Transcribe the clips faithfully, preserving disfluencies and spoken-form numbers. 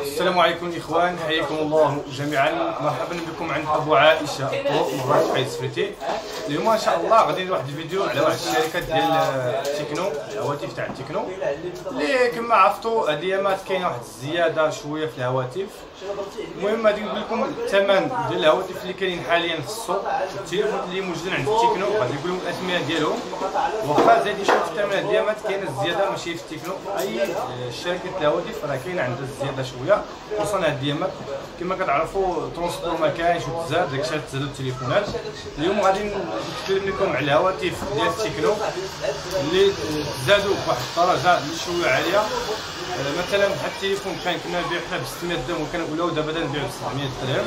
السلام عليكم اخوان، حياكم الله جميعا، مرحبا بكم عند ابو عائشه مرات حي سفيتي. اليوم ان شاء الله غادي ندير واحد الفيديو على واحد الشركه ديال التكنو، الهواتف تاع التكنو اللي كما عرفتوا هاد الايامات كاينه واحد الزياده شويه في الهواتف. المهم غادي نقول لكم الثمن ديال الهواتف اللي كاينين حاليا في السوق، التليفون اللي موجودين عند التكنو غادي نقول لكم الاثمنه ديالهم. واخا زاد يشوف الثمن هاد الايامات كاينه الزياده ماشي في التكنو، اي شركه الهواتف راه كاينه عندها الزياده شويه، خصوصا هاد الايامات كما كتعرفوا ترونسبور ما كاينش وتزاد داكشي تزادوا التليفونات. اليوم غادي نتكلم لكم على الهواتف ديال التكنو اللي زادوا بواحد الدرجه اللي شويه عاليه. مثلا بحال التليفون كان كنا نبيعو حنا ب ستمية درهم وكنقولوا دابا نبيعو ب سبعمية درهم.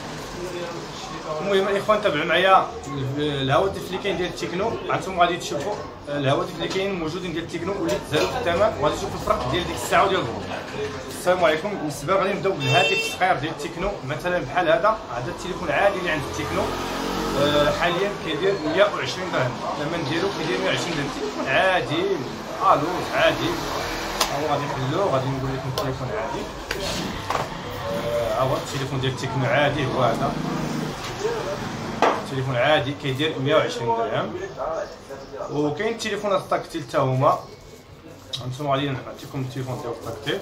المهم الاخوان تابعوا معايا الهواتف اللي كاين ديال التكنو، عندكم غادي تشوفوا الهواتف اللي كاينين موجودين ديال التكنو واللي تزادوا في الثمن، وغادي تشوفوا الفرق ديال ديك الساعه وديال الظهر. السلام عليكم. بالنسبه غادي نبداو بالهاتف الصغير ديال التكنو، مثلا بحال هذا هذا التليفون العادي اللي عند التكنو حاليا كيدير مية وعشرين درهم، الثمن ديالو كيدير مية وعشرين درهم. تليفون عادي الوز عادي، هو غادي نحلو غادي نقول لكم التليفون عادي. ها هو التليفون ديال التكنو عادي، هو هذا التليفون عادي كيدير مية وعشرين درهم. وكاين التليفونات التاكتيل حتى هما، هانتوما غادي نعطيكم التليفون ديال التاكتيل،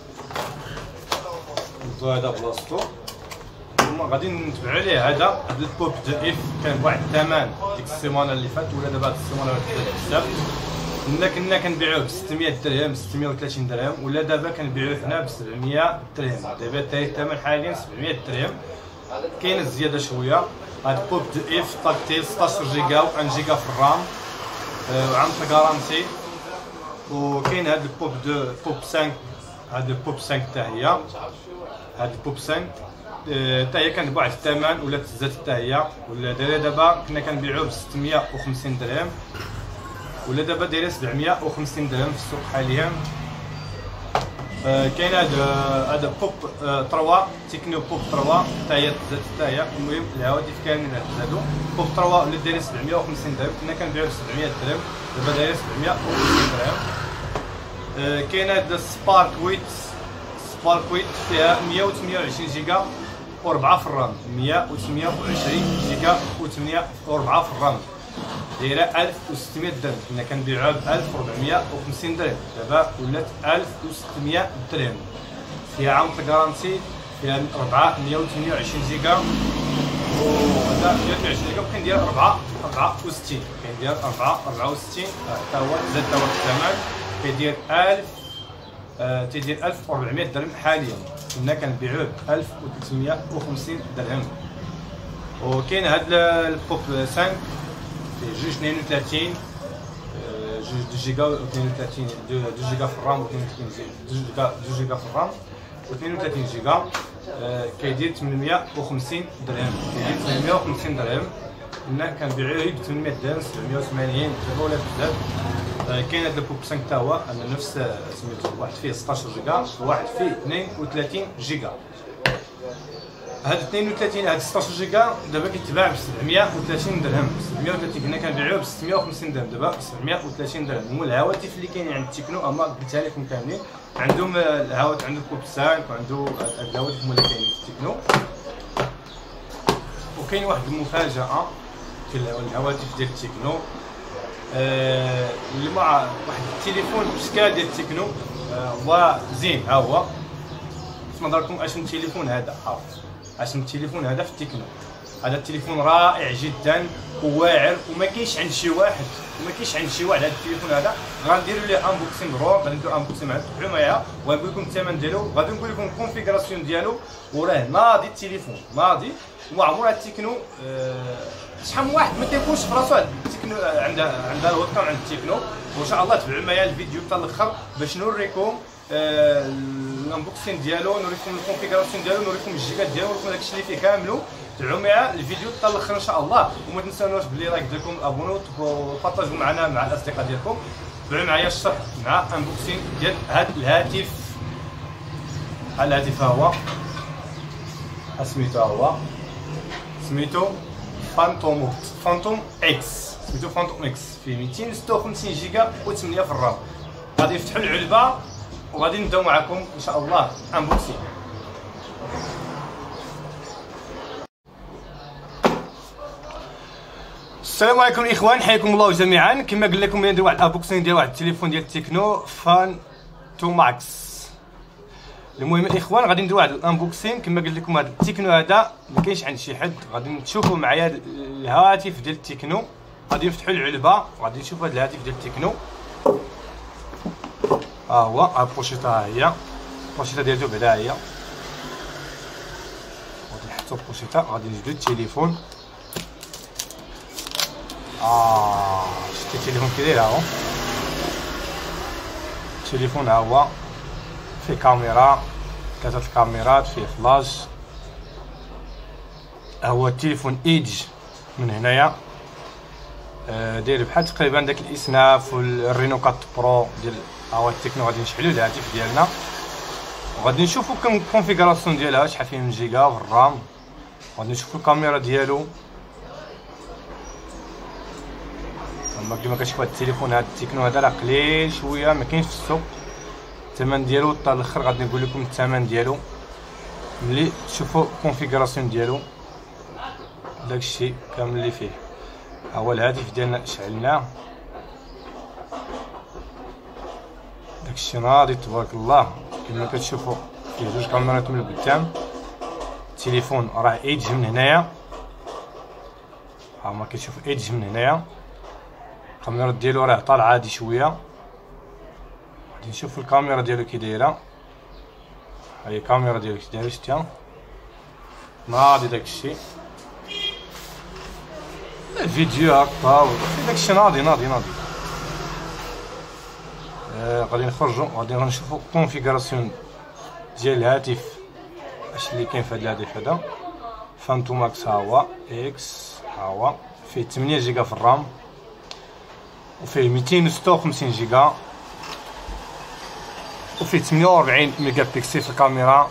هذا بلاصتو. ثم غادي نتبعوا عليه هذا هذا البوب دو اف، كان بواحد الثمن ديك السيمانه اللي فاتت ولا دابا هاد السيمانه تزاد بزاف. كنا كنا كنبيعوه ب ستمية درهم ستمية وثلاثين درهم، ولا دابا كنبيعوه حنا ب سبعمية درهم. دابا تاهي الثمن حاليا سبعمية درهم، كاينه الزياده شويه. هاد بوب دو اف تاكتيل ستطاش جيجا و واحد جيجا في الرام، وعام كارانتي. وكاين هاد البوب دو بوب خمسة، هاد البوب خمسة حتى هي، هاد البوب خمسة حتى هي كانت بواحد الثمن ولا تزادت حتى هي، ولا دايره دابا كنا كنبيعوه ب ستمية وخمسين درهم، ولا دابا دايره سبعمية وخمسين درهم في السوق حاليا. آه كاين هذا هذا بوب آه ثلاثة، تكنو بوب ثلاثة حتى هي تزادت حتى هي. المهم الهواتف كاملين تزادوا. بوب ثلاثة ولا دايره سبعمية وخمسين درهم، كنا كنبيعوه ب سبعمية درهم، دابا دايره سبعمية وخمسين درهم. آه كاين هذا سبارك ويت، سبارك ويت فيها مية وثمانية وعشرين جيجا و4 في الرام، مية وثمانية وعشرين جيجا و8 و4 في الرام، دايره ألف وستمية درهم. كنا كنبيعوها ب ألف وأربعمية وخمسين درهم، دابا ولات ألف وستمية درهم. فيها عام كارانتي، فيها أربعة مية وثمانية وعشرين جيجا، وهذا مية وثمانية وعشرين جيجا، وكاين ديال أربعة أربعة وستين، كاين ديال أربعة أربعة وستين حتى هو زاد حتى هو الثمن كيدير ألف آه تيدير ألف وأربعمية درهم حاليا، كنا كنبيعوه ب ألف وثلاثمية وخمسين درهم. وكاين هاد البوب خمسة جوج اثنين وثلاثين، جوج جيجا و اثنين وثلاثين، جوج جيجا في الرام و اثنين وثلاثين جيجا، جوج جيجا في الرام و اثنين وثلاثين جيجا، كيدير ثمنمية وخمسين درهم، كيدير ثمنمية وخمسين درهم. كنا كنبيعوه ب ثمنمية درهم سبعمية وثمانين، دابا ولا بزاف. كاين هذا البوب خمسة حتى هو على نفس سميتو، واحد فيه ستطاش جيجا وواحد فيه اثنين وثلاثين جيجا. هاد اثنين وثلاثين هاد ستطاش جيجا دابا كيتباع ب سبعمية وثلاثين درهم، سبعمية وثلاثين كنا كنبيعوه ب ستمية وخمسين درهم، دابا سبعمية وثلاثين درهم. هما الهواتف اللي كاينين عند التكنو اما قلتها لكم كاملين، عندهم الهواتف، عنده بوب خمسة وعنده هاد الهواتف هما اللي كاينين في التكنو. وكاين واحد المفاجأة في الهواتف ديال التكنو، آه اللي مع واحد التليفون بشكل ديال التكنو، هو زين. ها هو في نظركم اش من تليفون هذا؟ عارف اش من التليفون هذا في التكنو؟ هذا التليفون رائع جدا وواعر، وما كاينش عند شي واحد، وما كاينش عند شي واحد هذا التليفون هذا. غنديروا ليه انبوكسين رو، غادي نديرو انبوكسين معاه، تبعوا معايا وغنقول لكم الثمن ديالو، غادي نقول لكم الكونفيغراسيون ديالو، وراه ناضي التليفون ناضي. وعمر هذا التكنو أه شحال من واحد ما كيكونش في راسو هذا التكنو عندها عندها الوثقه عند التكنو. وان شاء الله تبعوا معايا الفيديو حتى الاخر باش نوريكم أه الانبوكسين ديالو، نوريكم الكونفيغراسيون ديالو، نوريكم الجيجات ديالو، نوريكم داكشي اللي فيه كاملو. تبعوا معايا الفيديو حتى الاخر ان شاء الله، وما تنساوناش بلي لايك ديالكم، ابونو وبارطاجيو معنا مع الاصدقاء ديالكم. تبعوا معايا الشرح مع انبوكسين ديال هذا الهاتف. ها الهاتف ها هو، سميتو ها هو سميتو فانتوم فانتوم اكس، سميتو فانتوم اكس، فيه مئتين وستة وخمسين جيجا و ثمانية في الرام. غادي نفتحوا العلبه وغادي نبداو معكم ان شاء الله انبوكسين. السلام عليكم الاخوان، حياكم الله جميعا. كما قلت لكم ندير واحد الابوكسينغ ديال واحد التليفون ديال تكنو فان تو ماكس. المهم الاخوان غادي ندير واحد الانبوكسينغ. كما قلت لكم هذا التكنو هذا ما كاينش عند شي حد. غادي تشوفوا معايا الهاتف ديال التكنو، غادي نفتحوا العلبه وغادي نشوفوا هذا الهاتف ديال التكنو. ها هو البوشيطه، ها هي البوشيطه ديالو بعدا، هي غادي نحطوا البوشيطه. غادي نجبدوا التليفون. اه شتي التليفون كي داير، ها هو التليفون، ها هو فيه كاميرا، ثلاثه الكاميرات، فيه فلاش. ها هو التليفون ايدج من هنايا، آه داير بحال تقريبا داك الاسناف والرينو أربعة برو ديال. ها هو التكنو. غادي نشعلوا الهاتف ديالنا وغادي نشوفوا كم الكونفيغوراسيون ديالها، شحال فيه من جيجا في الرام. غادي نشوفوا الكاميرا ديالو. كما كما كتشوف هاد التليفون، هاد التكنو هذا راه قليل شويه، ما كاينش في السوق. الثمن ديالو حتى الاخر غادي نقول لكم الثمن ديالو ملي تشوفوا الكونفيغوراسيون ديالو، داكشي كامل اللي فيه. ها هو الهاتف ديالنا شعلناه، داكشي ناضي تبارك الله. كما كتشوفوا فيه جوج كاميرات من القدام. التليفون راه ايدج من هنايا، ها ما كتشوف ايدج من هنايا. الكاميرا ديالو راه طالعه عادي شويه. غادي نشوفوا الكاميرا ديالو كي دايره. ها هي الكاميرا ديالو كي دايره، شتيها ناضي داكشي. الفيديو هكا داكشي ناضي ناضي ناضي. آه غادي نخرجوا، غادي نشوفوا الكونفيغوراسيون ديال الهاتف، اش اللي كاين في هذا الهاتف هذا. فانتو ماكس، ها هو اكس، ها هو فيه ثمانية جيجا في الرام، وفيه مئتين وستة وخمسين جيجا، وفيه ثمانية وأربعين ميجا بكسل في الكاميرا،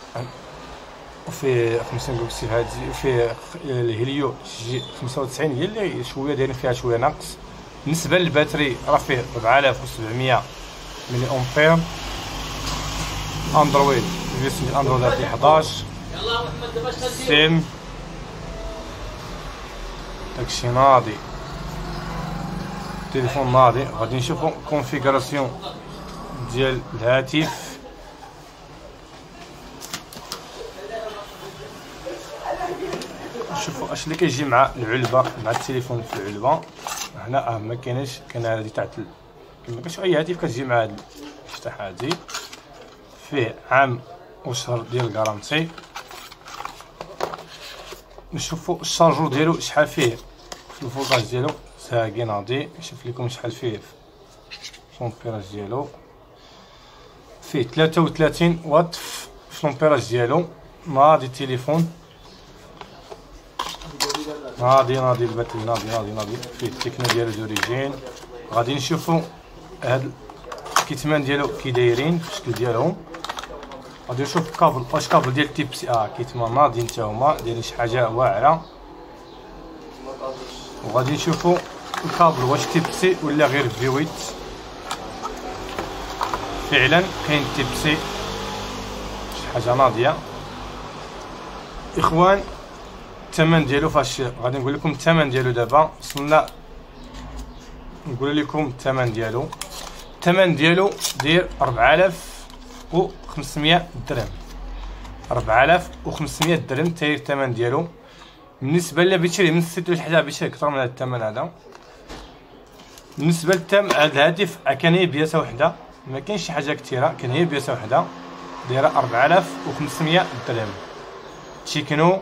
وفيه خمسين ميجا بكسل هادي، وفيه الهيليو جي خمسة وتسعين هي اللي شويه دايرين فيها شويه ناقص. بالنسبه للباتري راه فيه أربعة آلاف وسبعمية ملي امبير. اندرويد فيرسيون ديال اندرويد فيه حداش. سيم داكشي ناضي، التليفون ناضي. غادي نشوفوا كونفيغوراسيون ديال الهاتف. نشوفوا اش اللي كيجي مع العلبه، مع التليفون في العلبه. هنا اه ما كايناش، كاين هذه تاع كما كتشوف اي هاتف كتجي مع هذا المفتاح هادي. فيه عام وشهر ديال الكارانتي. نشوفوا الشارجور ديالو شحال فيه في الفولتاج ديالو، ساقي ناضي. نشوف لكم شحال فيه في لومبيراج ديالو. فيه ثلاثة وثلاثين واط في لومبيراج ديالو. ناضي التليفون، ناضي ناضي الباتري، ناضي ناضي ناضي. فيه التكنو ديالو دوريجين. غادي نشوفوا هاد الكتمان ديالو كي دايرين في الشكل ديالهم. غادي نشوف الكابل، واش كابل ديال تيب سي. اه كيتمان ناضيين حتى هما، دايرين شي حاجه واعره. وغادي نشوفوا الكابل واش تيب سي ولا غير في ثمانية. فعلا كاين تيب سي، شي حاجه ناضيه. اخوان الثمن ديالو فاش غادي نقول لكم الثمن ديالو دابا. وصلنا نقول لكم الثمن ديالو. الثمن ديالو داير أربعة آلاف وخمسمية درهم. أربعة آلاف وخمسمية درهم تاير الثمن ديالو. بالنسبه للي بيشري من السيت ولا شي حاجه بيشري اكثر من هذا الثمن هذا. بالنسبه للثمن هذا الهاتف كان هي بياسه وحده، ما كاينش شي حاجه كثيره، كان هي بياسه وحده دايره أربعة آلاف وخمسمية درهم. تكنو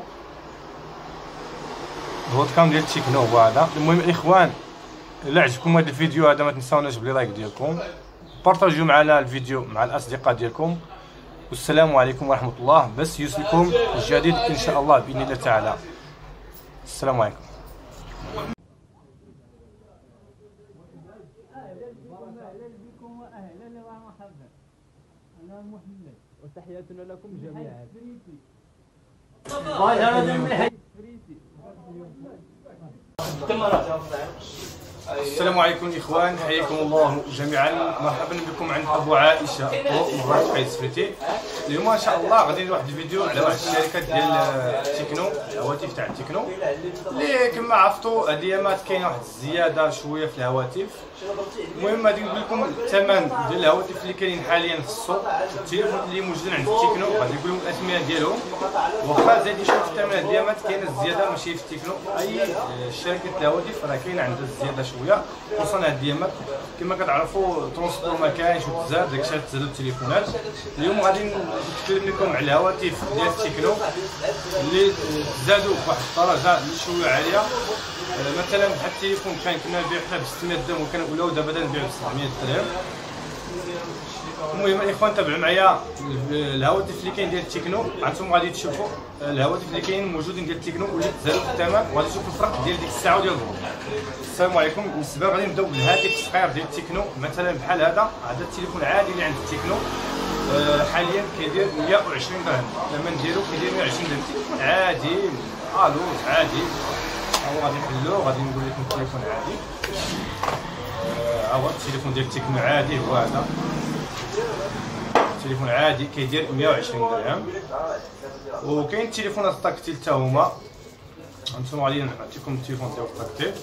هو كام ديال تكنو هو هذا. المهم الاخوان الا عجبكم هذا الفيديو هذا ما تنساوناش بلي لايك ديالكم، بارطاجيو معنا الفيديو مع الاصدقاء ديالكم. والسلام عليكم ورحمه الله. بس يوصلكم الجديد ان شاء الله باذن الله تعالى. السلام عليكم. وتحياتنا لكم جميعا. السلام عليكم الاخوان، حياكم الله جميعا، مرحبا بكم عند ابو عائشه مرات حي سفريتي. اليوم ان شاء الله غادي ندير واحد الفيديو على واحد الشركه ديال التكنو، الهواتف تاع التكنو اللي كما عرفتوا هاد الايامات كاينه واحد الزياده شويه في الهواتف. المهم غادي نقول لكم الثمن ديال الهواتف اللي كاينين حاليا في السوق، التليفون اللي موجودين عند التكنو غادي نقول لكم الاثمنه ديالهم. واخا زاد يشوف الثمن هاد الايامات كاينه الزياده ماشي في التكنو، اي شركه الهواتف راه كاينه عندها الزياده شويه، خصوصا هاد الايامات كما كتعرفوا ترونسبور ما كاينش وتزاد داكشي تزادوا التليفونات. اليوم غادي نتكلم لكم على الهواتف ديال التكنو اللي زادوا بواحد الدرجه اللي شويه عاليه. مثلا بحال التليفون كان كنا نبيعو حنا ب ستمية درهم وكنقولوا دابا نبيعو ب سبعمية درهم. المهم الاخوان تابعوا معايا الهواتف اللي كاين ديال التكنو، عندكم غادي تشوفوا الهواتف اللي كاينين موجودين ديال التكنو واللي تزادوا في الثمن، وغادي تشوفوا الفرق ديال ديك الساعه وديال الظهر. السلام عليكم. بالنسبه غادي نبداو بالهاتف الصغير ديال التكنو، مثلا بحال هذا هذا التليفون العادي اللي عند التكنو حاليا كيدير مية وعشرين درهم، الثمن ديالو كيدير مية وعشرين درهم، تليفون عادي الو عادي. هو غادي نحلو، غادي نقول لكم التليفون عادي. ها هو التليفون ديال التكنو عادي، هو هذا التليفون عادي كيدير مية وعشرين درهم. وكاين التليفونات التاكتيل حتى هما، هانتوما غادي نعطيكم التليفون ديال التاكتيل،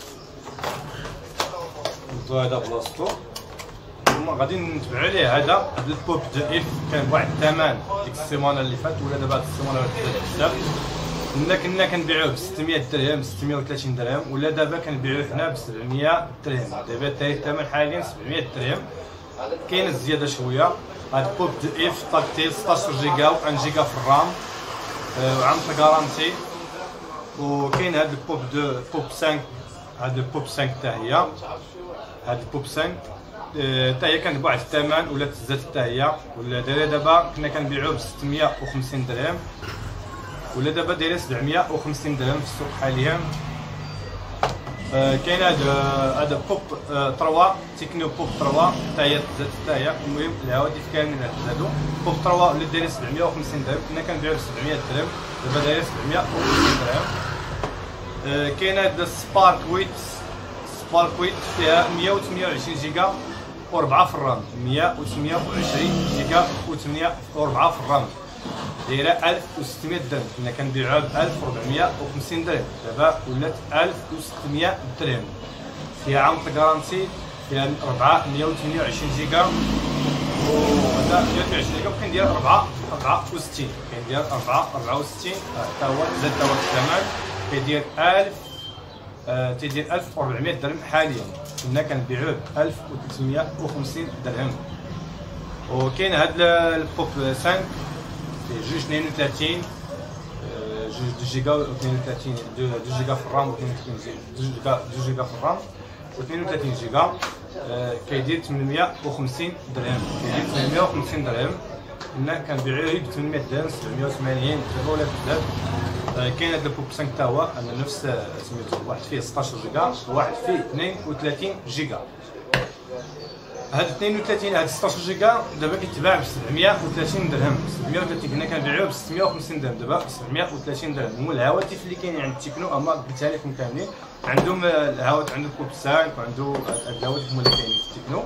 هذا بلاصتو. هما غادي نتبعوا عليه هذا هذا البوب دو اف، كان بواحد الثمن ديك السيمانه اللي فاتت ولا دابا هاد السيمانه بزاف. كنا كنا كنبيعوه ب ستمية درهم ستمية وثلاثين درهم، ولا دابا كنبيعوه حنا ب سبعمية درهم. دابا الثمن حاليا سبعمية درهم، كاينه الزياده شويه. هاد بوب دو اف تاكتيل ستطاش جيجا و واحد جيجا في الرام، وعام كارانتي. وكاين هاد البوب دو بوب خمسة، هاد البوب خمسة حتى هي، هاد البوب خمسة حتى هي كانت بواحد الثمن ولا تزادت حتى هي، ولا دايره دابا كنا كنبيعوه ب ستمية وخمسين درهم، ولا دابا دايره سبعمية وخمسين درهم في السوق حاليا. آه كاين هذا هذا بوب آه ثلاثة، تكنو بوب ثلاثة حتى هي تزادت حتى هي. المهم الهواتف كاملين تزادوا. بوب ثلاثة اللي دايره سبعمية وخمسين درهم، كنا كنبيعوه ب سبعمية درهم، دابا دايره سبعمية وخمسين درهم. آه كاين هذا سبارك ويت، سبارك ويت فيها مية وثمانية وعشرين جيجا و4 في الرام، مية وثمانية وعشرين جيجا و4 في الرام، دايره ألف وستمية درهم. كنا كنبيعوها ب ألف وأربعمية وخمسين درهم، دابا ولات ألف وستمية درهم. فيها عام كارانتي، فيها أربعة مية وثمانية وعشرين جيجا، وهذا مية وثمانية وعشرين جيجا، وكاين ديال أربعة أربعة وستين، كاين ديال أربعة أربعة وستين حتى هو زاد تا هو الثمن، كيدير ألف آه تيدير ألف وأربعمية درهم حاليا. كنا كنبيعوه ب ألف وثلاثمية وخمسين درهم. وكاين هاد البوب خمسة فيه جوج اثنين وثلاثين، جوج جيجا و اثنين وثلاثين، جوج جيجا في الرام و اثنين وثلاثين جيجا، جوج جيجا في الرام و اثنين وثلاثين جيجا، كيدير ثمنمية وخمسين درهم، كيدير ثمنمية وخمسين درهم. كنا كنبيعوه ب ثمنمية درهم، سبعمية وثمانين دابا ولا بزاف. كاين هذا البوب خمسة حتى هو انا نفس سميتو، واحد فيه ستطاش جيجا وواحد فيه اثنين وثلاثين جيجا. هاد اثنين وثلاثين هاد ستطاش جيجا دابا كيتباع ب سبعمية وثلاثين درهم، سبعمية وثلاثين كنا كنبيعوه ب ستمية وخمسين درهم، دابا سبعمية وثلاثين درهم. هما الهواتف اللي كاينين عند التكنو هما قلتها لكم كاملين، عندهم الهواتف، عندهم بوب خمسة وعندو هاد الهواتف هما اللي كاينين في التكنو.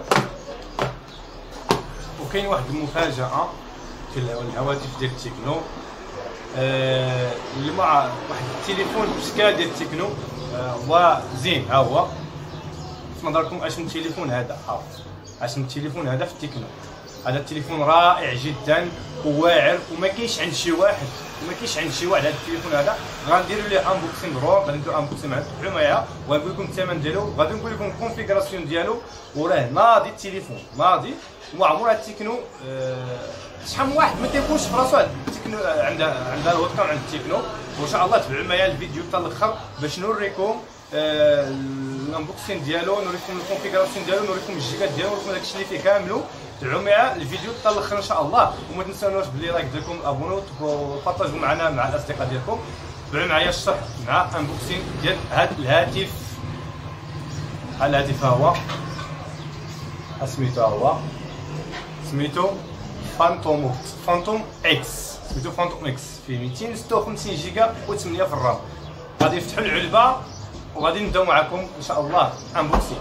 وكاين واحد المفاجأة في الهواتف ديال التكنو، آه اللي مع واحد التليفون بشكل ديال التكنو آه وزين. ها هو في نظركم اش من تليفون هذا؟ ها اش من تليفون هذا في التكنو؟ هذا التليفون رائع جدا وواعر، وما كاينش عند شي واحد، وما كاينش عند شي واحد هذا التليفون هذا. غنديروا ليه انبوكسينغ رو، غادي نديروا انبوكسينغ معاه، تبعوا معايا وغنقول لكم الثمن ديالو، غادي نقول لكم الكونفيغوراسيون ديالو. وراه ناضي التليفون ناضي، وعمر هذا التكنو آه شحال من واحد ما تيكونش في راسو التكنو عندها عندها الويب كام عند التكنو. وان شاء الله تبعوا معايا الفيديو حتى الاخر باش نوريكم آه الانبوكسين ديالو، نوريكم الكونفيغوراسيون ديالو، نوريكم الجيجات ديالو، نوريكم داكشي اللي فيه كاملو. تبعوا معايا الفيديو حتى الاخر ان شاء الله، وما تنساونوش بلي لايك ديالكم، ابونو وبارطاجيو معنا مع الاصدقاء ديالكم. تبعوا معايا الشرح مع انبوكسين ديال هذا الهاتف. هذا الهاتف ها هو، سميتو ها هو سميتو فانتوم فانتوم اكس، سميتو فانتوم اكس، فيه مئتين وستة وخمسين جيجا و ثمانية في الرام. غادي نفتحوا العلبه وغادي نبداو معكم ان شاء الله انبوكسينغ.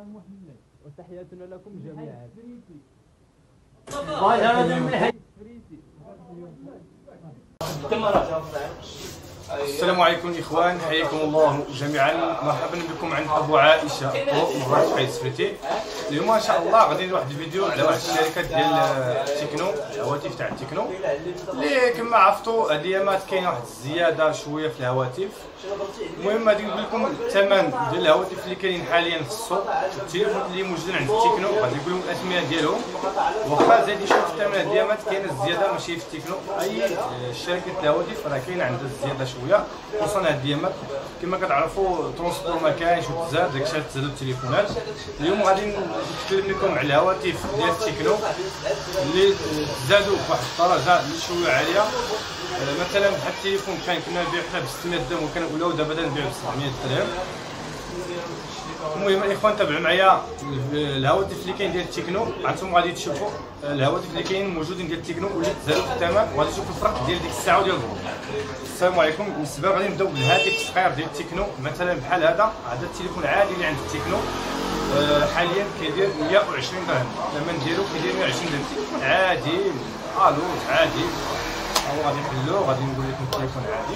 محمد وتحياتنا لكم جميعا. السلام عليكم اخوان، حياكم الله جميعا، مرحبا بكم عند ابو عائشه مرات حي سفريتي. اليوم ان شاء الله غادي ندير واحد الفيديو على واحد الشركه ديال التكنو، الهواتف تاع التكنو اللي كما عرفتوا هاد الايامات كاينه واحد الزياده شويه في الهواتف. المهم غادي نقول لكم الثمن ديال الهواتف اللي كاينين حاليا في السوق، التليفون اللي موجودين عند التكنو غادي نقول لكم الاسماء ديالهم. واخا زاد يشوف الثمن هاد الايامات كاينه الزياده ماشي في التكنو، اي شركه الهواتف راه كاينه عندها الزياده شويه، خصوصا هاد الايامات كما كتعرفوا ترونسبور ما كاينش وتزاد داكشي تزادوا التليفونات. اليوم غادي نتكلم لكم على الهواتف ديال التكنو اللي زادوا بواحد الدرجه اللي شويه عاليه. مثلا بحال التليفون كان كنا نبيعو حنا ب ستمية درهم وكنقولوا دابا نبيعو ب سبعمية درهم. المهم الاخوان تابعوا معايا الهواتف اللي كاين ديال التكنو، عندكم غادي تشوفوا الهواتف اللي كاينين موجودين ديال التكنو واللي تزادوا في الثمن، وغادي تشوفوا الفرق ديال ديك الساعه وديال الظهر. السلام عليكم. بالنسبه غادي نبداو بالهاتف الصغير ديال التكنو، مثلا بحال هذا هذا التليفون العادي اللي عند التكنو حاليا كيدير مية وعشرين درهم، الثمن ديالو كيدير مية وعشرين درهم، تليفون عادي الو عادي. هو غادي نحلو، غادي نقول لكم التليفون عادي.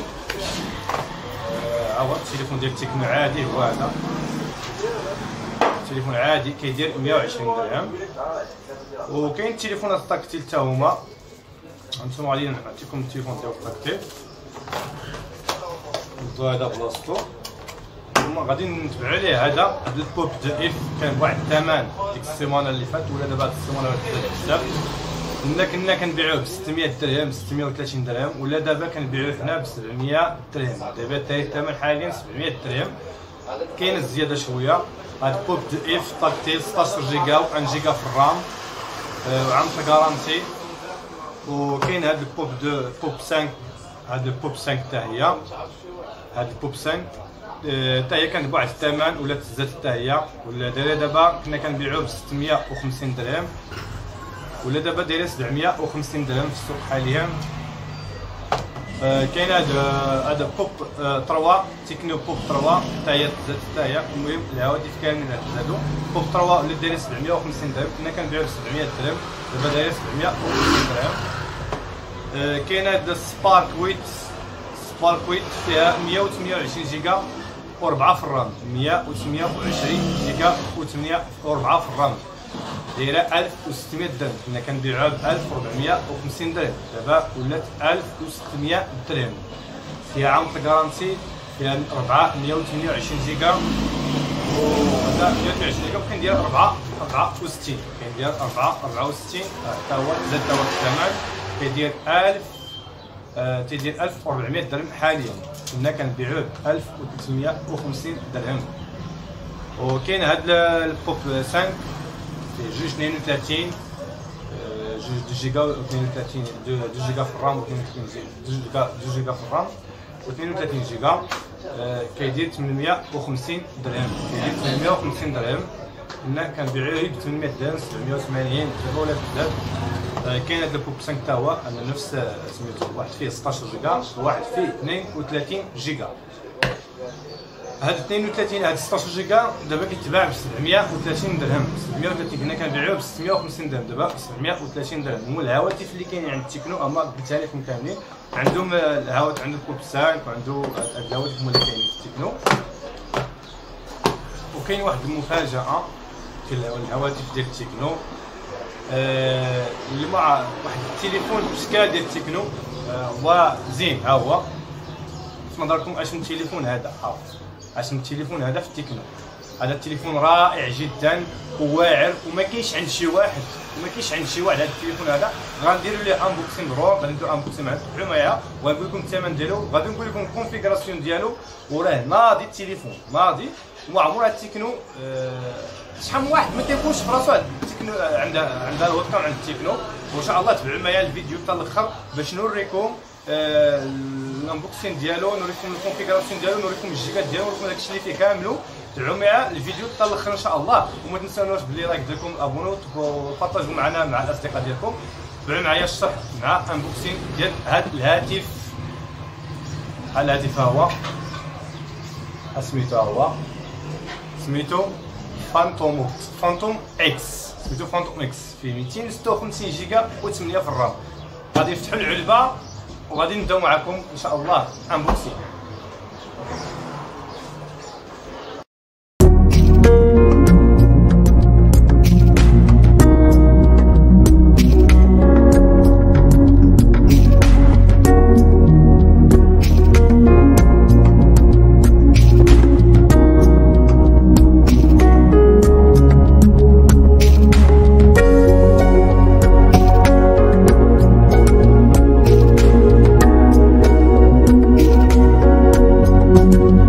ها هو التليفون ديال التكنو عادي، هو هذا التليفون عادي كيدير مية وعشرين درهم. وكاين التليفونات التاكتيل حتى هما، هانتوما غادي نعطيكم التليفون ديال التاكتيل، هذا بلاصتو. هما غادي نتبعوا عليه هذا هذا البوب دو اف، كان بواحد الثمن ديك السيمانه اللي فاتت ولا دابا هاد السيمانه بزاف. كنا كنا كنبيعوه ب ستمية درهم ستمية وثلاثين درهم، ولا دابا كنبيعوه حنا ب سبعمية درهم. دابا حتى الثمن حاليا سبعمية درهم، كاينه الزياده شويه. هاد بوب دو اف تاكتيل ستطاش جيجا و واحد جيجا في الرام، وعام كارانتي. وكاين هاد البوب دو بوب خمسة، هاد البوب خمسة حتى هي، هاد البوب خمسة حتى هي كانت بواحد الثمن ولا تزادت حتى هي، ولا دايره دابا كنا كنبيعوه ب ستمية وخمسين درهم، ولا دابا دايره سبعمية وخمسين درهم في السوق حاليا. آه كاين هذا هذا بوب آه ثلاثة، تكنو بوب ثلاثة حتى هي تزادت حتى هي. المهم الهواتف كاملين تزادوا. بوب ثلاثة اللي دايره سبعمية وخمسين درهم، كنا كنبيعوه ب سبعمية درهم، دابا دايره سبعمية وخمسين درهم. آه كاين هذا سبارك ويت، سبارك ويت فيها مية وثمانية وعشرين جيجا و4 في الرام، مية وثمانية وعشرين جيجا و4 في الرام، دايره ألف وستمية درهم. كنا كنبيعوها ب ألف وأربعمية وخمسين درهم، دابا ولات ألف وستمية درهم. فيها عام كارانتي، فيها أربعة مية وثمانية وعشرين جيجا، وهذا مية وثمانية وعشرين جيجا. وكاين ديال أربعة أربعة وستين، كاين ديال أربعة أربعة وستين حتى هو زاد حتى هو الثمن، كيدير ألف آه تيدير ألف وأربعمية درهم حاليا، كنا كنبيعوه ب ألف وثلاثمية وخمسين درهم. وكاين هاد البوب خمسة فيه جوج اثنين وثلاثين، جوج جيجا و اثنين وثلاثين، جوج جيجا في الرام و اثنين وثلاثين جيجا، جوج جيجا في الرام و اثنين وثلاثين جيجا، كيدير ثمنمية وخمسين درهم، كيدير ثمنمية وخمسين درهم. كنا كنبيعوه ب ثمنمية درهم، سبعمية وثمانين دابا ولا بزاف. كاين هذا البوب خمسة حتى هو انا نفس سميتو، واحد فيه ستطاش جيجا وواحد فيه اثنين وثلاثين جيجا. هاد اثنين وثلاثين هاد ستطاش جيجا دابا كيتباع ب سبعمية وثلاثين درهم، سبعمية وثلاثين كنا كنبيعوه ب ستمية وخمسين درهم، دابا سبعمية وثلاثين درهم. هما الهواتف اللي كاينين عند التكنو هما قلتها لكم كاملين، عندهم الهواتف، عندهم بوب خمسة وعندو هاد الهواتف هما اللي كاينين في التكنو. وكاين واحد المفاجأة في الهواتف ديال التكنو، آه اللي مع واحد التليفون بشكال ديال التكنو، آه وزين. ها هو في نظركم اش من تليفون هذا؟ ها اش من تليفون هذا في التكنو؟ هذا التليفون رائع جدا وواعر، وما كاينش عند شي واحد، وما كاينش عند شي واحد هذا التليفون هذا. غنديروا ليه انبوكسينغ روح، غادي نديروا انبوكسينغ معاه، تبعوا معايا وغنقول لكم الثمن ديالو، غادي نقول لكم الكونفيغوراسيون ديالو، وراه ناضي التليفون ناضي. وعمر هاد التكنو آه شحال من واحد ما تيكونش في راسو هاد التكنو عندها عندها الويب عند التكنو. وان شاء الله تبعوا معايا الفيديو حتى الاخر باش نوريكم آه الانبوكسين ديالو، نوريكم الكونفيغوراسيون ديالو، نوريكم الجيجات ديالو، نوريكم داكشي اللي فيه كاملو. تبعوا معايا الفيديو حتى الاخر ان شاء الله، وما تنساوناش بلي لايك ديالكم، ابونو وبارطاجيو معنا مع الاصدقاء ديالكم. تبعوا معايا الشرح مع انبوكسين ديال هاد الهاتف. هاد الهاتف ها هو سميتو، ها هو سميتو فانتوم فانتوم اكس، سميتو فانتوم اكس، فيه مئتين وستة وخمسين جيجا و ثمانية في الرام. غادي نفتحوا العلبه وغادي نبداو معكم ان شاء الله انبوكسين. Thank you.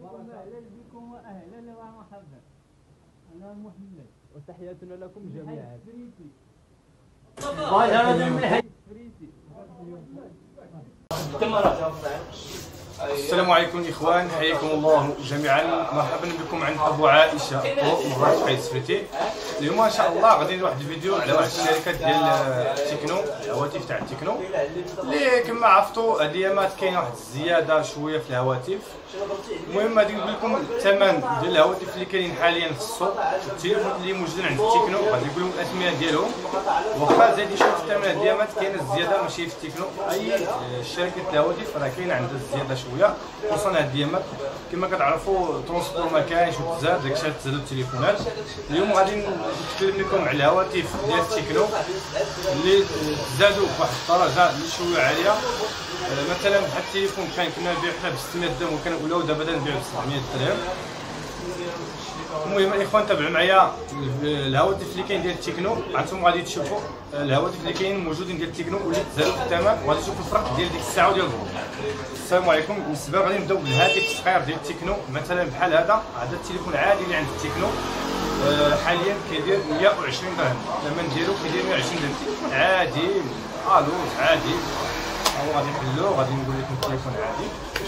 اهلا بكم واهلا ومرحبا. انا محمد وتحياتنا لكم جميعا. السلام عليكم اخوان، حياكم الله جميعا، مرحبا بكم عند ابو عائشه مغرب حي سفريتي. اليوم ان شاء الله غادي ندير واحد الفيديو على واحد الشركات ديال التكنو، الهواتف تاع التكنو اللي كما عرفتوا هاد الايامات كاينه واحد الزياده شويه في الهواتف. المهم غادي نقول لكم الثمن ديال الهواتف اللي كاينين حاليا في السوق، التليفون اللي موجودين عند التكنو غادي نقول لكم الاثمنه ديالهم. واخا زاد يشوف الثمن هاد الايامات كاينه الزياده ماشي في التكنو، اي شركه الهواتف راه كاينه عندها الزياده شويه، خصوصا هاد الايامات كما كتعرفوا ترونسبور ما كاينش وتزاد داكشي تزادوا التليفونات. اليوم غادي نتكلم لكم على الهواتف ديال التكنو اللي زادوا بواحد الدرجه اللي شويه عاليه. مثلا بحال التليفون كان كنا نبيعو حنا ب ستمية درهم وكنقولوا دابا نبيعو ب سبعمية درهم. المهم الاخوان تابعوا معايا الهواتف اللي كاين ديال التكنو، عندكم غادي تشوفوا الهواتف اللي كاينين موجودين ديال التكنو واللي تزادوا في الثمن، وغادي تشوفوا الفرق ديال ديك الساعه وديال الظهر. السلام عليكم. بالنسبه غادي نبداو بالهاتف الصغير ديال التكنو، مثلا بحال هذا هذا التليفون العادي اللي عند التكنو حاليا كيدير مية وعشرين درهم، الثمن ديالو كيدير مية وعشرين درهم، تليفون عادي الو عادي. هو غادي نحلو، غادي نقول لكم التليفون عادي.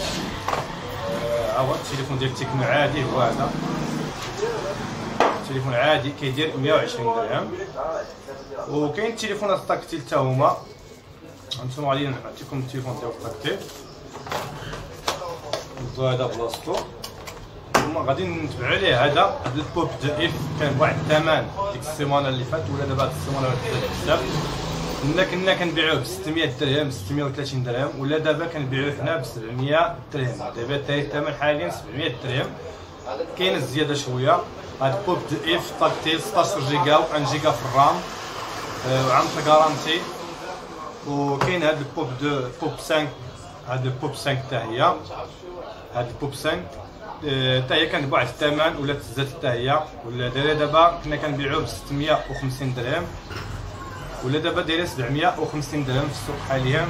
ها هو التليفون ديال التكنو عادي، هو هذا التليفون عادي كيدير مية وعشرين درهم. وكاين التليفونات التاكتيل حتى هما، هانتوما غادي نعطيكم التليفون ديال التاكتيل، هذا بلاصتو. هما غادي نتبعوا عليه هذا هذا البوب دو اف، كان بواحد الثمن ديك السيمانه اللي فاتت ولا دابا هاد السيمانه بزاف. كنا كنا كنبيعوه ب ستمية درهم ستمية وثلاثين درهم، ولا دابا كنبيعوه حنا ب سبعمية درهم. دابا حتى الثمن حاليا سبعمية درهم، كاينه الزياده شويه. هاد بوب دو اف تاكتيل ستطاش جيجا و واحد جيجا في الرام وعام كارانتي. وكاين هاد البوب دو بوب خمسة، هاد البوب خمسة حتى هي، هاد البوب خمسة حتى هي كانت بواحد الثمن ولا تزادت حتى هي، ولا دايره دابا كنا كنبيعوه ب ستمية وخمسين درهم ولا دابا دايره سبعمية وخمسين درهم في السوق حاليا.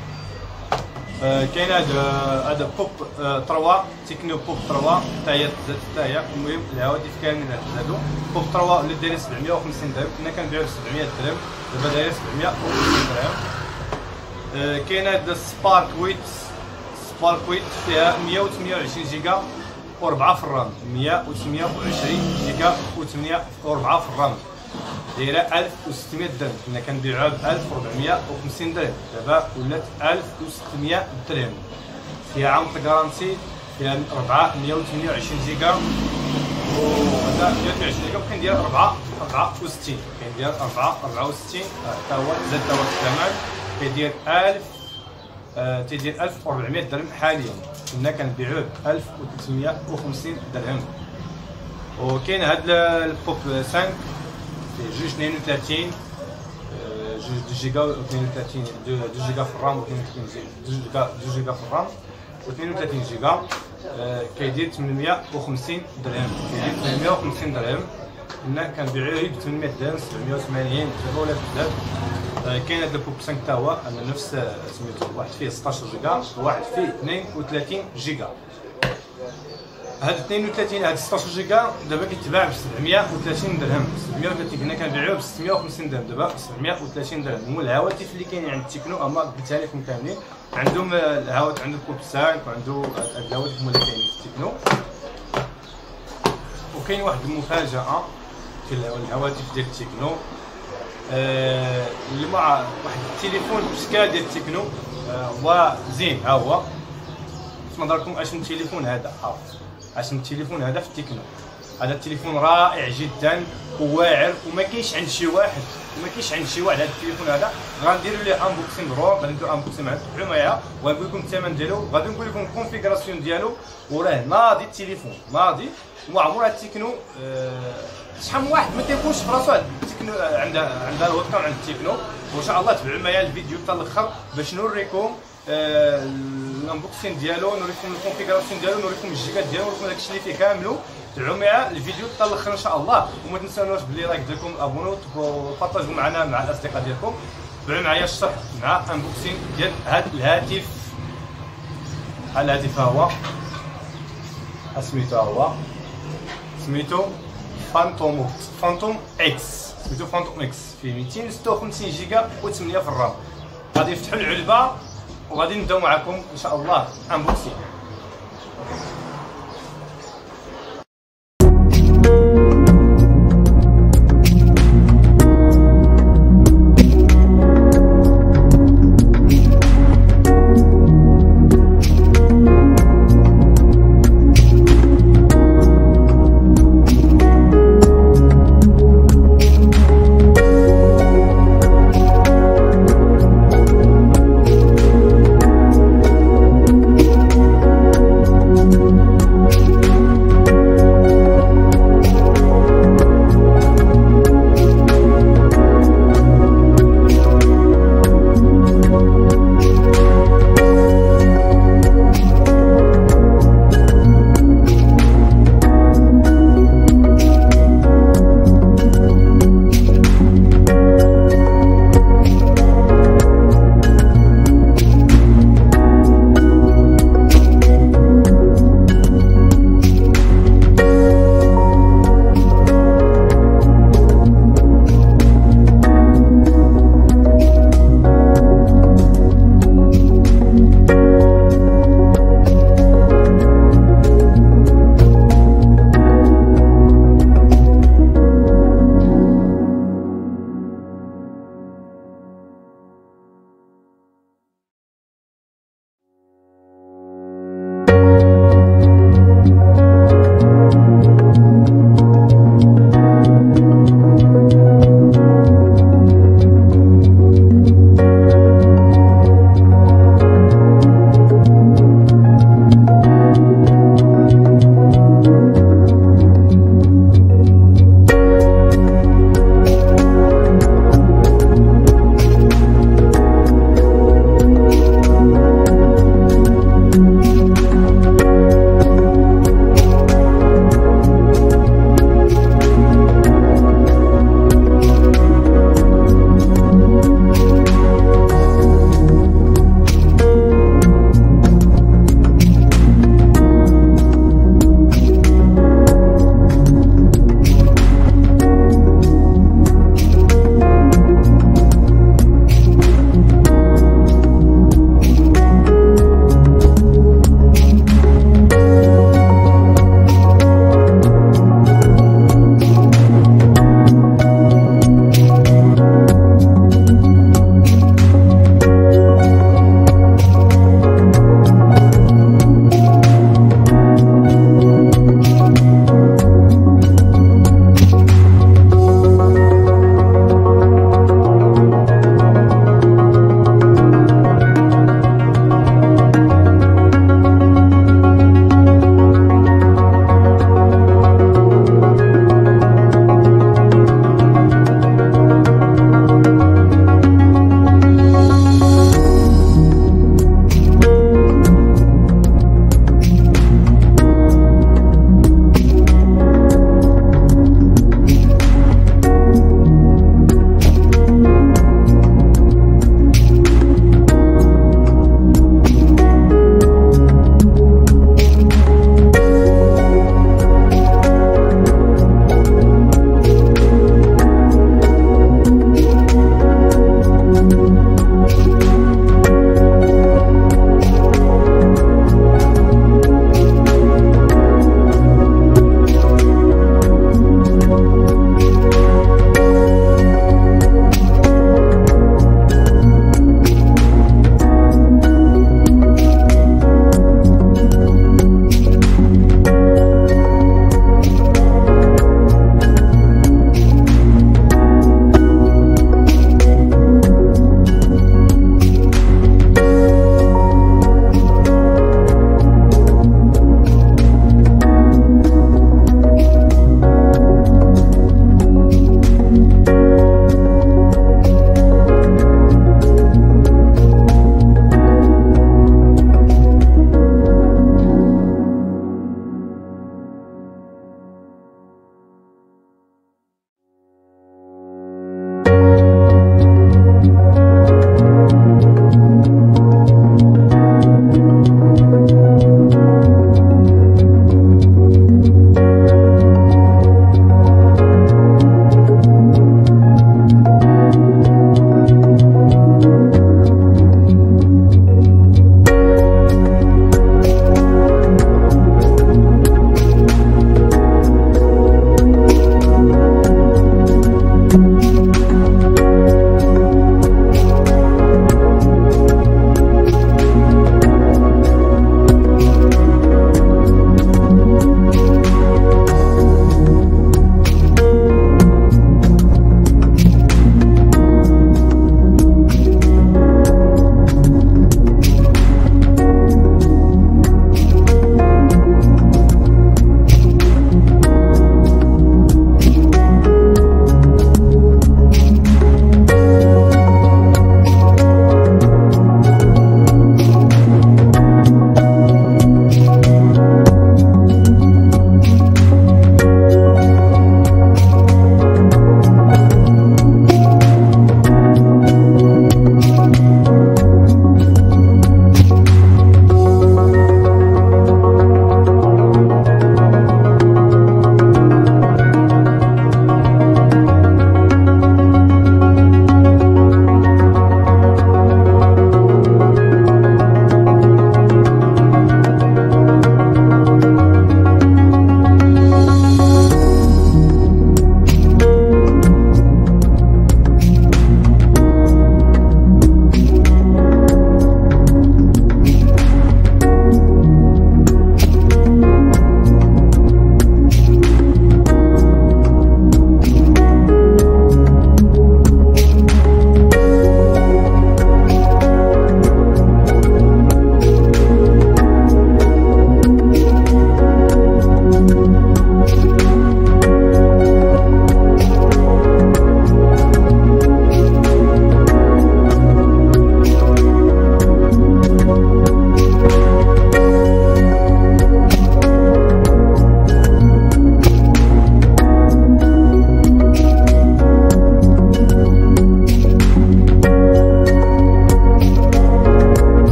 آه كاين هذا هذا بوب آه ثلاثة تكنو بوب ثلاثة حتى هي تزادت حتى هي. المهم الهواتف كاملين تزادوا. بوب ثلاثة اللي دايره سبعمية وخمسين درهم، كنا كنبيعوه ب سبعمية درهم، دابا دايره سبعمية وخمسين درهم. آه كاين هذا سبارك ويت، سبارك ويت فيها مية وثمانية وعشرين جيجا و4 في الرام، مية وثمانية وعشرين جيجا و8 و4 في الرام، دايره ألف وستمية درهم. كنا كنبيعوها ب ألف وأربعمية وخمسين درهم، دابا ولات ألف وستمية درهم. فيها عام كارانتي، فيها أربعة مية وثمانية وعشرين جيجا، وهذا مية وثمانية وعشرين جيجا. وكاين ديال أربعة أربعة وستين، كاين ديال أربعة أربعة وستين حتى هو زاد تا هو الثمن كيدير ألف آه تيدير ألف وأربعمية درهم حاليا، كنا كنبيعوه ب ألف وثلاثمية وخمسين درهم. وكاين هاد البوب خمسة فيه جوج اثنين وثلاثين، جوج جيجا و اثنين وثلاثين، جوج جيجا في الرام و اثنين وثلاثين جيجا، جوج جيجا في الرام و اثنين وثلاثين جيجا، كيدير ثمنمية وخمسين درهم، كيدير ثمنمية وخمسين درهم. كنا كنبيعوه ب ثمنمية درهم، سبعمية وثمانين دابا ولا بزاف. كاين هذا البوب خمسة حتى هو انا نفس سميتو، واحد فيه ستطاش جيجا وواحد فيه اثنين وثلاثين جيجا. هاد اثنين وثلاثين هاد ستطاش جيجا دابا كيتباع ب سبعمية وثلاثين درهم، سبعمية وثلاثين كنا كنبيعوه ب ستمية وخمسين درهم، دابا سبعمية وثلاثين درهم. هما الهواتف اللي كاينين عند التكنو هما قلتها لكم كاملين، عندهم الهواتف، عندهم بوب خمسة وعندو هاد الهواتف هما اللي كاينين في التكنو. وكاين واحد المفاجأة في الهواتف ديال التكنو، آه اللي مع واحد التليفون بشكال ديال التكنو آه وزين. ها هو في نظركم اشنو التليفون هذا؟ ها اشنو التليفون هذا في التكنو؟ هذا التليفون رائع جدا وواعر، وما كاينش عند شي واحد وما كاينش عند شي واحد هذا التليفون هذا. غنديروا ليه انبوكسينغ رو، غادي نديرو انبوكسينغ معاه، تبعوا معايا وغنقول لكم الثمن ديالو، غادي نقول لكم الكونفيغوراسيون ديالو. وراه ناضي التليفون ناضي، وعمر هاد التكنو آه شحال من واحد ما تيكونش في راسو التكنو عندها عندها الويب كام عند التكنو. وان شاء الله تبعوا معايا الفيديو حتى الاخر باش نوريكم آه الانبوكسين ديالو، نوريكم الكونفيغوراسيون ديالو، نوريكم الجيجات ديالو، نوريكم داكشي اللي فيه كاملو. تبعوا معايا الفيديو حتى الاخر ان شاء الله، وما تنساوناش بلي لايك ديالكم، ابونو وبارطاجيو معنا مع الاصدقاء ديالكم. تبعوا معايا الشرح مع انبوكسين ديال هذا الهاتف. الهاتف ها هو، سميتو هو سميتو فانتوم فانتوم اكس سميتو فانتوم اكس فيه مئتين وستة وخمسين جيجا و ثمانية في الرام. غادي نفتحوا العلبه وغادي نبداو معكم ان شاء الله انبوكسين.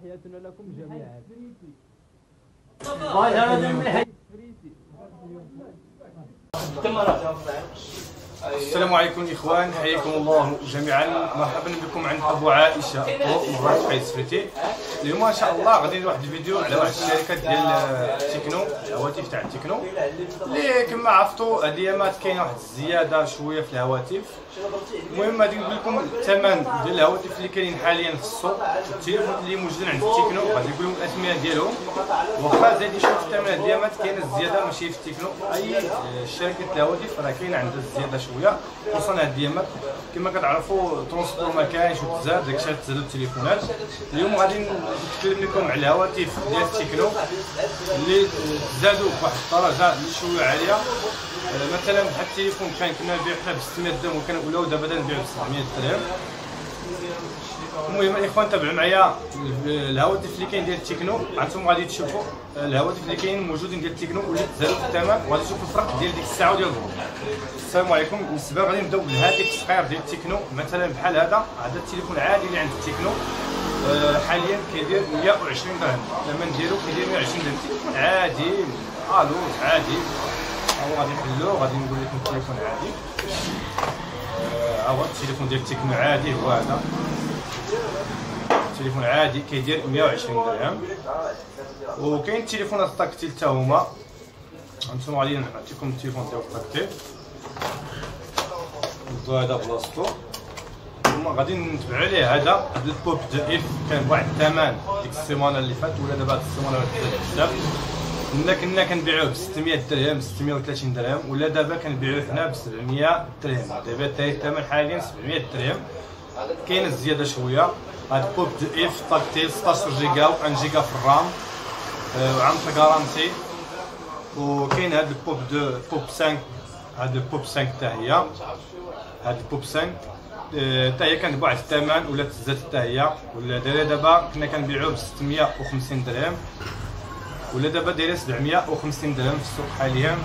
وتحياتنا لكم جميعا. السلام عليكم اخوان، حياكم الله جميعا، مرحبا بكم عند ابو عائشه مغرب حي سفريتي. اليوم ان شاء الله غادي ندير واحد الفيديو على واحد الشركه ديال التكنو، الهواتف تاع التكنو اللي كما عرفتوا هاد الايامات كاينه واحد الزياده شويه في الهواتف. المهم غادي نقول لكم الثمن ديال الهواتف اللي كاينين حاليا في السوق، التليفون اللي موجودين عند التكنو غادي نقول لكم الاثمنه ديالهم. واخا زاد يشوف الثمن هاد الايامات كاينه الزياده ماشي في التكنو، اي شركه الهواتف راه كاينه عندها الزياده شويه، خصوصا هاد الايامات كما كتعرفوا ترونسبور ما كاينش وتزاد داكشي تزادوا التليفونات. اليوم غادي نتكلم لكم على الهواتف ديال التكنو اللي زادوا بواحد الدرجه اللي شويه عاليه. مثلا بحال التليفون كان كنا نبيعو حنا ب ستمية درهم وكنقولوا دابا نبيعو ب سبعمية درهم. المهم الاخوان تابعوا معايا الهواتف اللي كاين ديال التكنو، عاد غادي تشوفوا الهواتف اللي كاينين موجودين ديال التكنو واللي تزادوا في الثمن، وغادي تشوفوا الفرق ديال ديك الساعه وديال الظهر. السلام عليكم. بالنسبه غادي نبداو بالهاتف الصغير ديال التكنو، مثلا بحال هذا هذا التليفون العادي اللي عند التكنو حاليا كيدير مية وعشرين درهم، الثمن ديالو كيدير مية وعشرين درهم، تليفون عادي الو عادي. ها هو غادي نحلو، غادي نقول لكم التليفون عادي. ها هو التليفون ديال التكنو عادي، هو هذا التليفون عادي كيدير مية وعشرين درهم. وكاين التليفونات التاكتيل حتى هما، هانتوما غادي نعطيكم التليفون ديال التاكتيل، هذا بلاصتو. هما غادي نتبعوا عليه هذا هذا البوب دو اف، كان بواحد الثمن ديك السيمانه اللي فاتت ولا دابا هاد السيمانه بزاف. كنا كنا كنبيعوه ب ستمية درهم ستمية وثلاثين درهم، ولا دابا كنبيعوه حنا ب سبعمية درهم. دابا حتى الثمن حاليا سبعمية درهم، كاينه الزياده شويه. هاد بوب دو اف تاكتيل ستطاش جيجا و واحد جيجا في الرام، وعام كارانتي. وكاين هاد البوب دو بوب خمسة، هاد البوب خمسة حتى هي، هاد البوب خمسة حتى هي كانت بواحد الثمن ولا تزاد حتى هي، ولا دايره دابا كنا كنبيعوه ب ستمية وخمسين درهم، ولا دابا دايره سبعمية وخمسين درهم في السوق حاليا.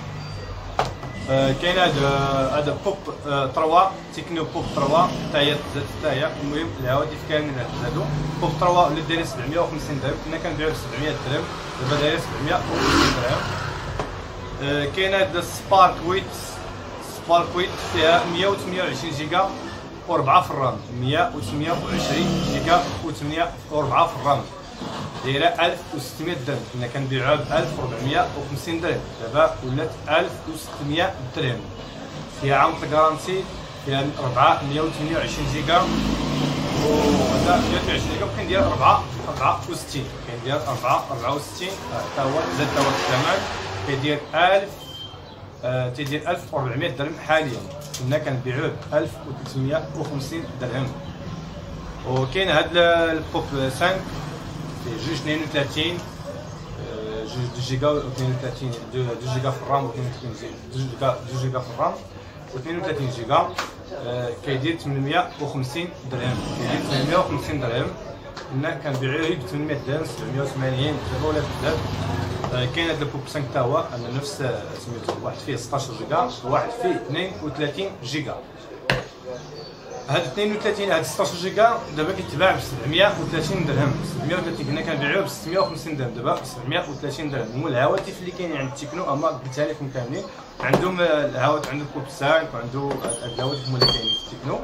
آه كاين هذا هذا بوب آه ثلاثة، تكنو بوب ثلاثة حتى هي تزاد حتى هي. المهم الهواتف كاملين تزادوا. بوب ثلاثة اللي دايره سبعمية وخمسين درهم، كنا كنبيعوه ب سبعمية درهم، دابا دايره سبعمية وخمسين درهم. آه كاين هذا سبارك ويت، سبارك ويت فيها مية وثمانية وعشرين جيجا و4 في الرام، مية وثمانية وعشرين جيجا و8 و4 في الرام، دايره ألف وستمية درهم. كنا كنبيعوها ب ألف وأربعمية وخمسين درهم، دابا ولات ألف وستمية درهم. فيها عام كارانتي، فيها أربعة مية وثمانية وعشرين جيجا، وهذا مية وثمانية وعشرين جيجا. وكاين ديال أربعة أربعة وستين، كاين ديال أربعة أربعة وستين حتى هو زاد حتى هو الثمن كيدير ألف، آه تيدير ألف وأربعمية درهم حاليا، كنا كنبيعوه ب ألف وثلاثمية وخمسين درهم. وكاين هاد البوب خمسة فيه جوج اثنين وثلاثين، جوج جيجا و اثنين وثلاثين، جوج جيجا في الرام و اثنين وثلاثين جيجا، جوج جيجا في الرام و اثنين وثلاثين جيجا، كيدير ثمنمية وخمسين درهم، كيدير ثمنمية وخمسين درهم. كنا كنبيعوه ب ثمنمية درهم، سبعمية وثمانين دابا ولا بزاف. كاين هذا البوب خمسة حتى هو انا نفس سميتو، واحد فيه ستطاش جيجا وواحد فيه اثنين وثلاثين جيجا. هاد اثنين وثلاثين هاد ستطاش جيجا دابا كيتباع ب سبعمية وثلاثين درهم، سبعمية وثلاثين كنا كنبيعوه ب ستمية وخمسين درهم، دابا ب سبعمية وثلاثين درهم. هما الهواتف اللي كاينين عند التكنو هما قلتها لكم كاملين، عندهم الهواتف، عندهم بوب خمسة وعندو هاد الهواتف هما اللي كاينين في التكنو.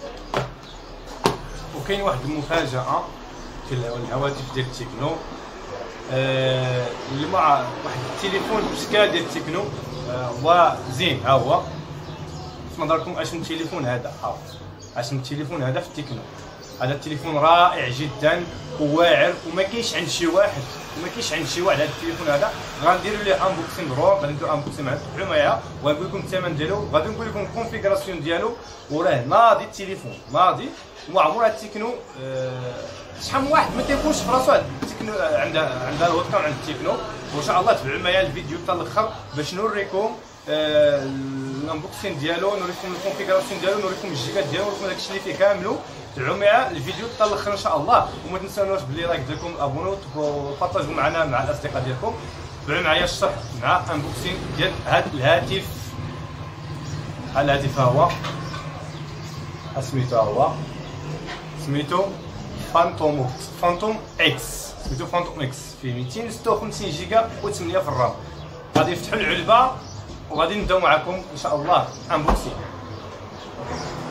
وكاين واحد المفاجأة في الهواتف ديال التكنو، آه اللي مع واحد التليفون بشكل ديال التكنو، آه وزين. ها هو في نظركم اشنو التليفون هذا؟ ها اشنو التليفون هذا في التكنو؟ هذا التليفون رائع جدا وواعر، وما كاينش عند شي واحد، وما كاينش عند شي واحد هذا التليفون هذا. غنديروا ليه انبوكسينغ روح، غادي نديروا انبوكسينغ معاه، تبعوا معايا وغنقول لكم الثمن ديالو، غادي نقول لكم الكونفيغوراسيون ديالو، وراه ناضي التليفون ناضي. وعمر هاد التكنو آه شحال من واحد ما تيكونش في راسو هاد التكنو عندها عندها الويب كام عند التكنو. وان شاء الله تبعوا معايا الفيديو حتى الاخر باش نوريكم آه الانبوكسين ديالو، نوريكم الكونفيغوراسيون ديالو، نوريكم الجيجات ديالو، نوريكم داكشي اللي فيه كاملو. تبعوا معايا الفيديو حتى الاخر ان شاء الله، وما تنساوناش بلي لايك ديالكم، ابونو وبارطاجيو معنا مع الاصدقاء ديالكم. تبعوا معايا الشرح مع انبوكسين ديال هاد الهاتف. هاد الهاتف ها هو، سميتو ها هو سميتو فانتوم فانتوم اكس، سميتو فانتوم اكس، فيه ميتين وستة وخمسين جيجا و ثمانية في الرام. غادي نفتحوا العلبه وغادي نبداو معكم ان شاء الله انبوكسين.